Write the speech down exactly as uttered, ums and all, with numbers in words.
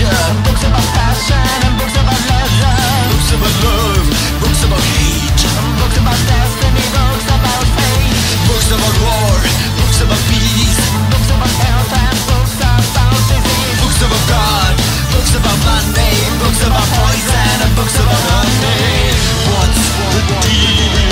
nature, books about passion and books about leisure, books about love, books about hate, books about destiny, books about fate, books about war, books about peace, books about health and books about disease, books about God, books about money, books about poison and books about honey. What's the deal?